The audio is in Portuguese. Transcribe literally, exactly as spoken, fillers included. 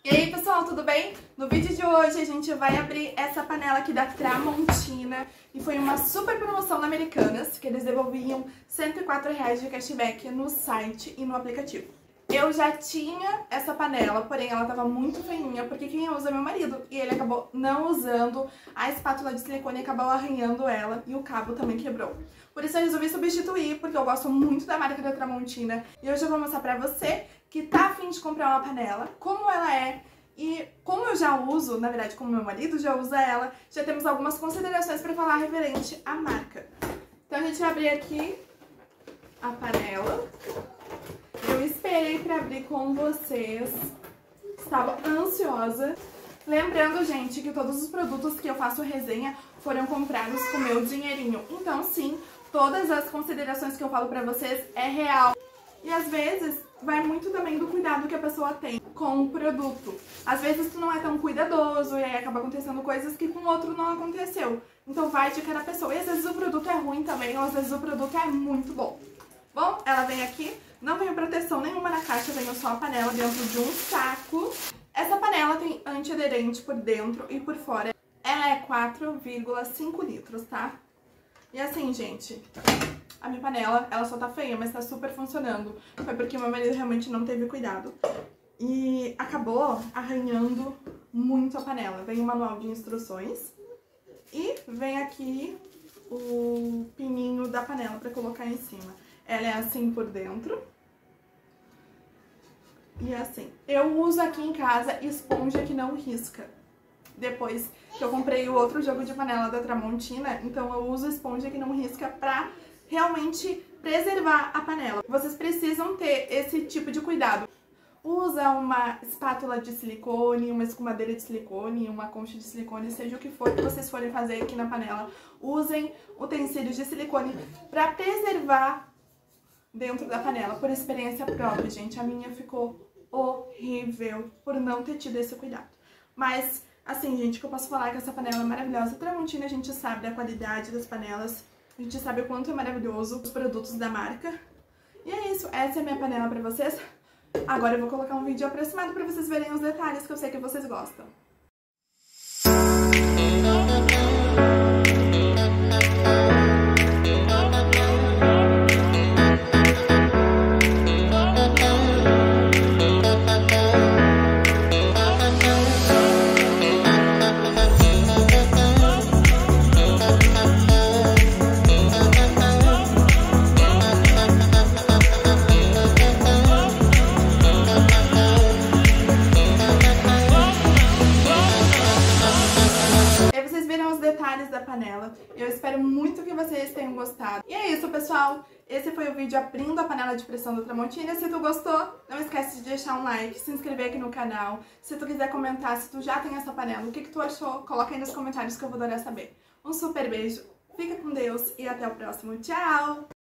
E aí pessoal, tudo bem? No vídeo de hoje a gente vai abrir essa panela aqui da Tramontina e foi uma super promoção na Americanas, que eles devolviam cento e quatro reais de cashback no site e no aplicativo. Eu já tinha essa panela, porém ela tava muito feinha, porque quem usa é meu marido, e ele acabou não usando, a espátula de silicone acabou arranhando ela e o cabo também quebrou. Por isso eu resolvi substituir, porque eu gosto muito da marca da Tramontina, e hoje eu vou mostrar pra você que tá afim de comprar uma panela, como ela é, e como eu já uso, na verdade como meu marido já usa ela, já temos algumas considerações pra falar referente à marca. Então a gente vai abrir aqui a panela. Eu esperei pra abrir com vocês, estava ansiosa. Lembrando, gente, que todos os produtos que eu faço resenha foram comprados com meu dinheirinho. Então, sim, todas as considerações que eu falo pra vocês é real. E às vezes vai muito também do cuidado que a pessoa tem com o produto. Às vezes tu não é tão cuidadoso e aí acaba acontecendo coisas que com o outro não aconteceu. Então vai de cada pessoa. E às vezes o produto é ruim também, ou às vezes o produto é muito bom. Bom, ela vem aqui, não veio proteção nenhuma na caixa, veio só a panela dentro de um saco. Essa panela tem antiaderente por dentro e por fora. Ela é quatro vírgula cinco litros, tá? E assim, gente, a minha panela, ela só tá feia, mas tá super funcionando. Foi porque meu marido realmente não teve cuidado. E acabou arranhando muito a panela. Vem o manual de instruções e vem aqui o pininho da panela pra colocar em cima. Ela é assim por dentro. E assim, eu uso aqui em casa esponja que não risca. Depois que eu comprei o outro jogo de panela da Tramontina, então eu uso esponja que não risca pra realmente preservar a panela. Vocês precisam ter esse tipo de cuidado. Usa uma espátula de silicone, uma escumadeira de silicone, uma concha de silicone, seja o que for que vocês forem fazer aqui na panela. Usem utensílios de silicone pra preservar dentro da panela, por experiência própria, gente. A minha ficou horrível por não ter tido esse cuidado. Mas, assim, gente, o que eu posso falar é que essa panela é maravilhosa. Tramontina, a gente sabe da qualidade das panelas, a gente sabe o quanto é maravilhoso os produtos da marca. E é isso, essa é a minha panela pra vocês. Agora eu vou colocar um vídeo aproximado pra vocês verem os detalhes que eu sei que vocês gostam. Da panela. Eu espero muito que vocês tenham gostado. E é isso, pessoal. Esse foi o vídeo abrindo a panela de pressão da Tramontina. Se tu gostou, não esquece de deixar um like, se inscrever aqui no canal. Se tu quiser comentar se tu já tem essa panela, o que que tu achou, coloca aí nos comentários que eu vou adorar saber. Um super beijo, fica com Deus e até o próximo. Tchau!